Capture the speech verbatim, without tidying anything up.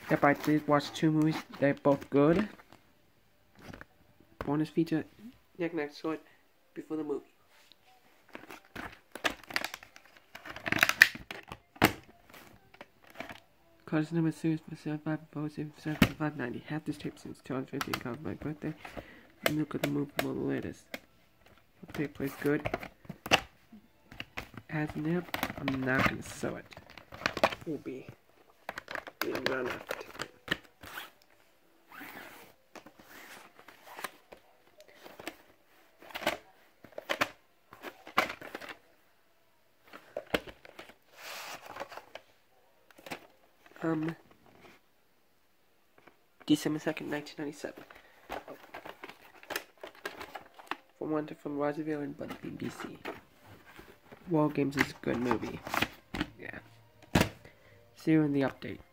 Yep, I did watch two movies. They're both good. Bonus feature. Next, next, saw it before the movie. Cause number series for seventy-five seventy-five ninety. Have this tape since two thousand fifteen. Comes my birthday. And look at the movie for the latest. The tape plays good. Has nip. I'm not gonna sew it. Will be being run after. Um, December second, nineteen ninety-seven. From Wonder from Roseville and Bunny B B C. War Games is a good movie. Yeah. See you in the update.